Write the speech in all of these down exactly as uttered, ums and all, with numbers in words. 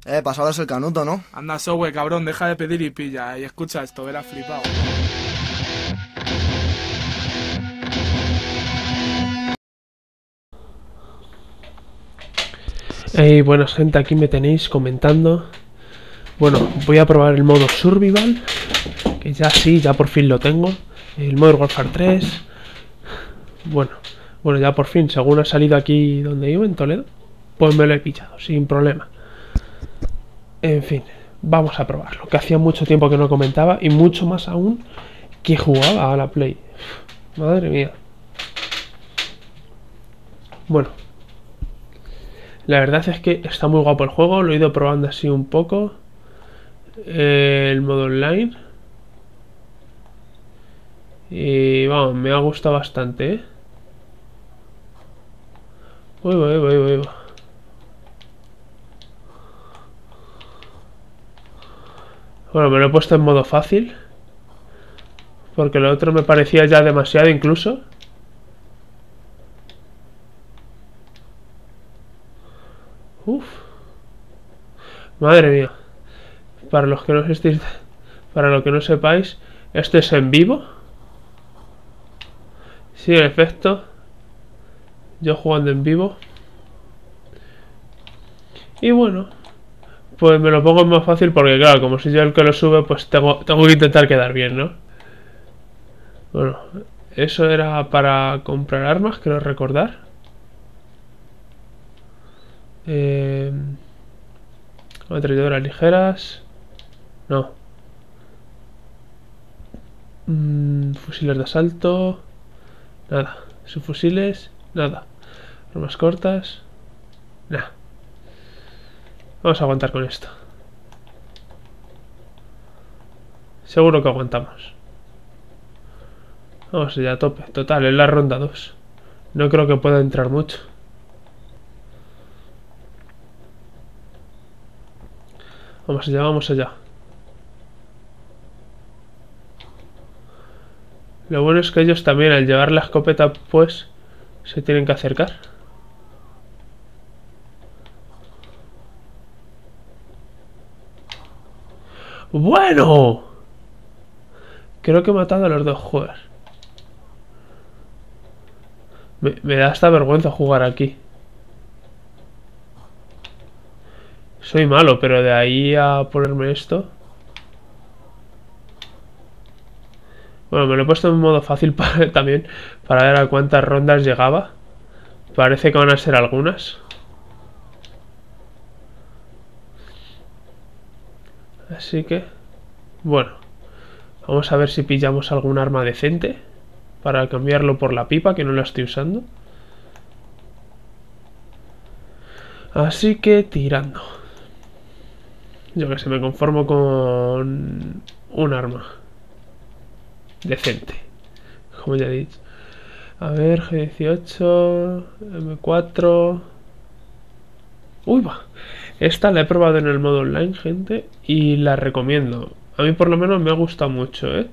Eh, pasado es el canuto, ¿no? Anda, Sowe, cabrón, deja de pedir y pilla. Y escucha esto, verás flipado. Hey, buenas gente, aquí me tenéis comentando. Bueno, voy a probar el modo Survival, que ya sí, ya por fin lo tengo. El Modern Warfare tres. Bueno, bueno, ya por fin, según ha salido aquí donde vivo, en Toledo, pues me lo he pillado, sin problema. En fin, vamos a probarlo, que hacía mucho tiempo que no comentaba y mucho más aún que jugaba a la Play. Madre mía. Bueno, la verdad es que está muy guapo el juego, lo he ido probando así un poco. Eh, el modo online. Y vamos, me ha gustado bastante, ¿eh? Uy, uy, uy, uy, uy. Bueno, me lo he puesto en modo fácil, porque lo otro me parecía ya demasiado incluso. Uf. Madre mía. Para los que no estéis, para lo que no sepáis, esto es en vivo. Sí, en efecto. Yo jugando en vivo. Y bueno, pues me lo pongo en más fácil porque claro, como soy yo el que lo sube, pues tengo, tengo que intentar quedar bien, ¿no? Bueno, eso era para comprar armas, creo recordar. Eh, ametralladoras ligeras. No. Mm, fusiles de asalto. Nada. Subfusiles. Nada. Armas cortas. Nada. Vamos a aguantar con esto. Seguro que aguantamos. Vamos ya a tope. Total, es la ronda dos. No creo que pueda entrar mucho. Vamos allá, vamos allá. Lo bueno es que ellos también, al llevar la escopeta, pues, se tienen que acercar. ¡Bueno! Creo que he matado a los dos jugadores. Me, me da hasta vergüenza jugar aquí. Soy malo, pero de ahí a ponerme esto... Bueno, me lo he puesto en modo fácil para, también, para ver a cuántas rondas llegaba. Parece que van a ser algunas. Así que... Bueno. Vamos a ver si pillamos algún arma decente. Para cambiarlo por la pipa, que no la estoy usando. Así que tirando. Yo que sé, me conformo con un arma decente, como ya he dicho. A ver, G dieciocho, M cuatro... Uy, va. Esta la he probado en el modo online, gente, y la recomiendo. A mí por lo menos me ha gustado mucho, ¿eh?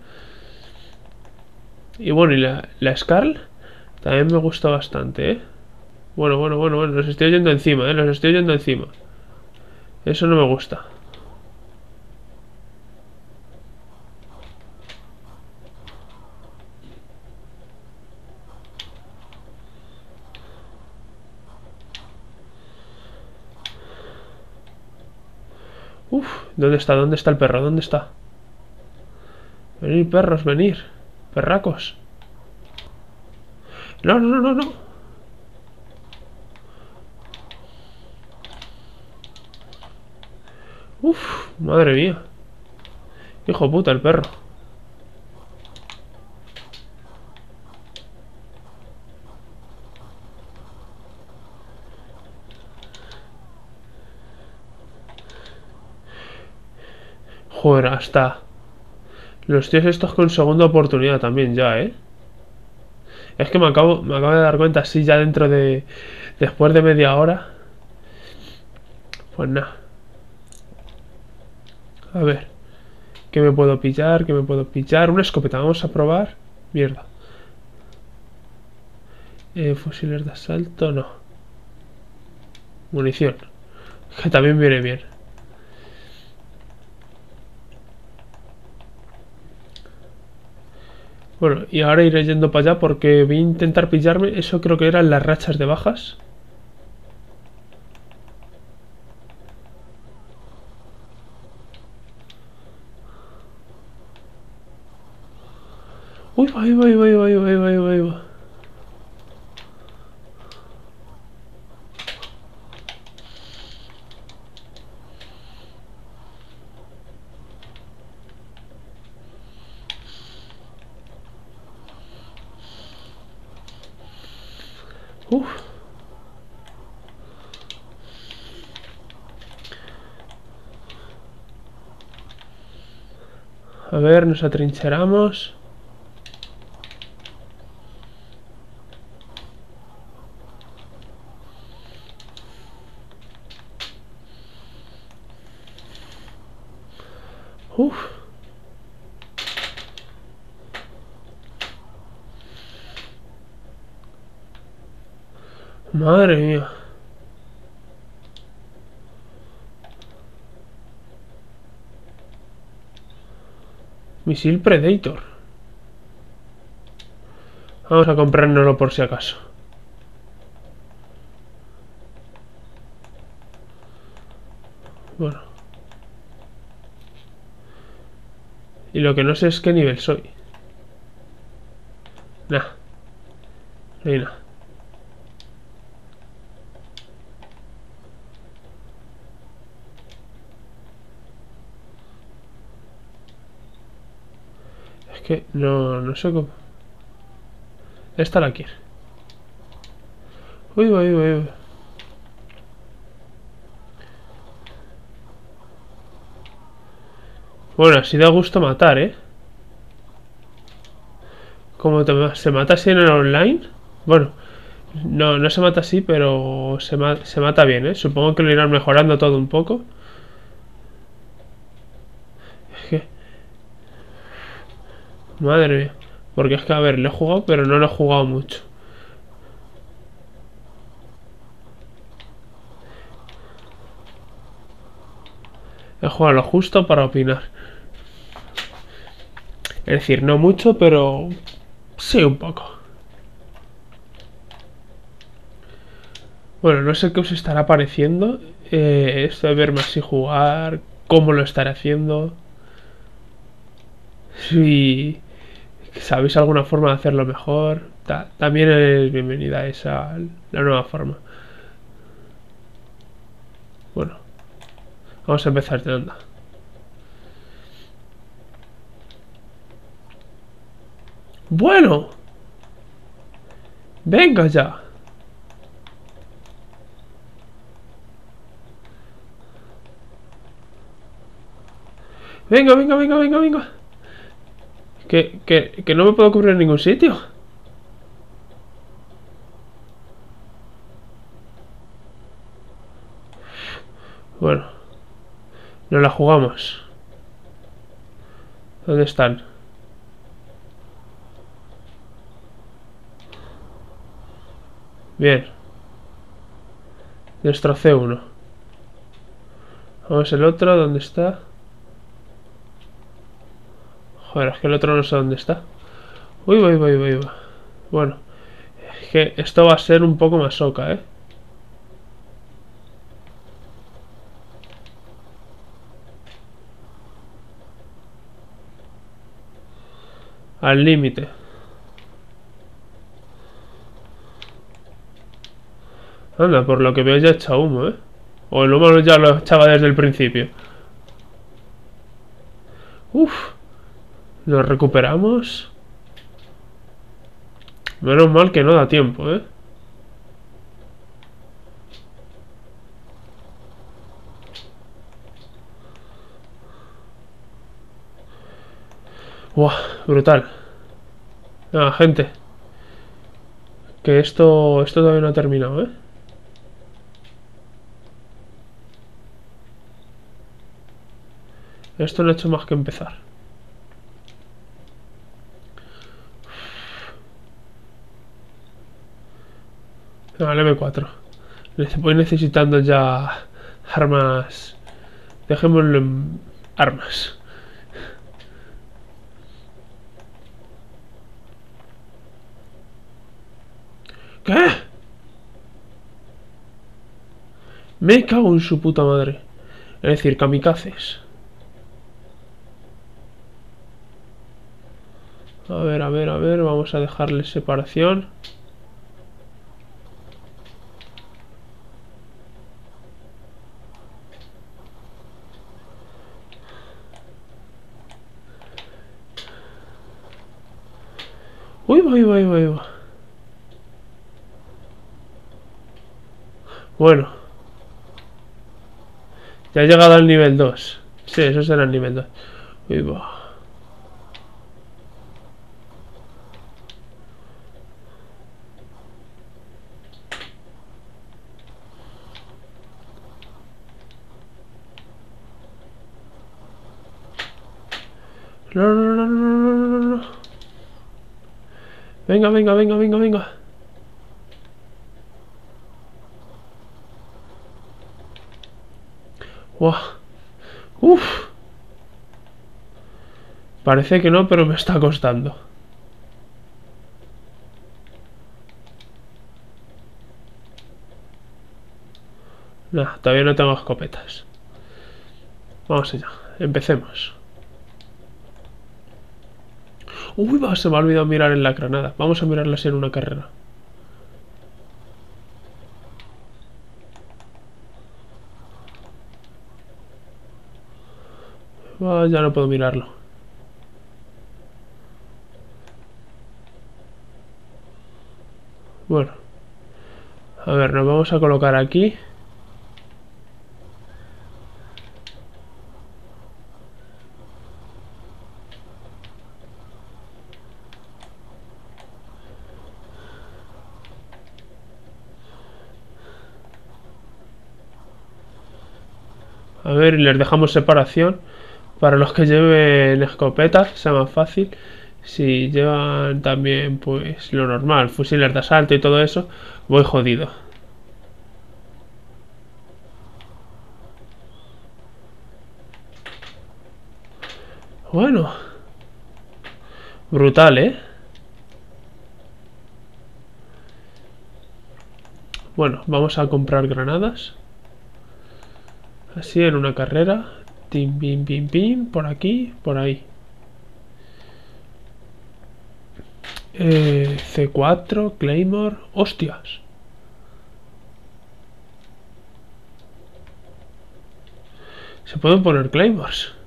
Y bueno, y la, la Scarl también me gusta bastante, ¿eh? Bueno, bueno, bueno, bueno, los estoy oyendo encima, ¿eh? Los estoy oyendo encima. Eso no me gusta. Uf, ¿dónde está? ¿Dónde está el perro? ¿Dónde está? Venid, perros, venir. Perracos. No, no, no, no, no. Uf, madre mía. Hijo puta, el perro. Joder, hasta los tíos estos con segunda oportunidad también ya, ¿eh? Es que me acabo, me acabo de dar cuenta así ya dentro de... Después de media hora. Pues nada. A ver. ¿Qué me puedo pillar? ¿Qué me puedo pillar? Una escopeta, vamos a probar. Mierda. Eh, fusiles de asalto, no. Munición. Que también viene bien. Bueno, y ahora iré yendo para allá porque voy a intentar pillarme. Eso creo que eran las rachas de bajas. Uy, va, ahí va, ahí va, ahí va, ahí va, ahí va, ahí va. Uf. A ver, nos atrincheramos. Uf. Madre mía. Misil Predator. Vamos a comprárnoslo por si acaso. Bueno. Y lo que no sé es qué nivel soy. Nah. No hay nada. Es que no, no sé cómo. Esta la quiere. Uy, uy, uy, uy. Bueno, así da gusto matar, ¿eh? ¿Cómo te, se mata así en el online? Bueno, no, no se mata así, pero se, ma se mata bien, ¿eh? Supongo que lo irán mejorando todo un poco. Es que... Madre mía. Porque es que, a ver, lo he jugado, pero no lo he jugado mucho. He jugado lo justo para opinar. Es decir, no mucho, pero... sí, un poco. Bueno, no sé qué os estará pareciendo eh, esto de verme así jugar, cómo lo estaré haciendo. Si sabéis alguna forma de hacerlo mejor, ta también es bienvenida esa la nueva forma. Bueno, vamos a empezar de anda. Bueno, venga ya. Venga, venga, venga, venga, venga. Que, que, que no me puedo cubrir en ningún sitio. Bueno, nos la jugamos. ¿Dónde están? Bien. Destrocé uno. Vamos el otro, ¿dónde está? Joder, es que el otro no sé dónde está. Uy, uy, uy, uy, uy. Bueno, es que esto va a ser un poco más soca, ¿eh? Al límite. Anda, por lo que veo ya echa humo, ¿eh? O el humo ya lo echaba desde el principio. Uf. Nos recuperamos. Menos mal que no da tiempo, ¿eh? Buah, brutal. Ah, gente. Que esto, esto todavía no ha terminado, ¿eh? Esto no ha hecho más que empezar. Vale, eme cuatro. Voy necesitando ya armas. Dejémoslo en armas. ¿Qué? Me cago en su puta madre. Es decir, kamikazes. A ver, a ver, a ver. Vamos a dejarle separación. Uy, uy, uy, uy, uy. Bueno. Ya he llegado al nivel dos. Sí, eso será el nivel dos. Uy, va. No, no, no, no, no, no, no. Venga, venga, venga, venga, venga. Buah. Uf. Parece que no, pero me está costando. Nah, todavía no tengo escopetas. Vamos allá, empecemos. Uy, va, se me ha olvidado mirar en la granada. Vamos a mirarla así en una carrera. Ah, ya no puedo mirarlo. Bueno. A ver, nos vamos a colocar aquí. A ver, y les dejamos separación. Para los que lleven escopetas, sea más fácil. Si llevan también, pues, lo normal, fusiles de asalto y todo eso, voy jodido. Bueno. Brutal, ¿eh? Bueno, vamos a comprar granadas. Así, en una carrera. Tim, pim, pim, pim. Por aquí, por ahí. Eh, C cuatro, Claymore. ¡Hostias! Se pueden poner Claymores.